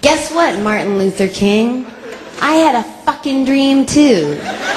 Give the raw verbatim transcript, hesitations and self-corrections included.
Guess what, Martin Luther King? I had a fucking dream too.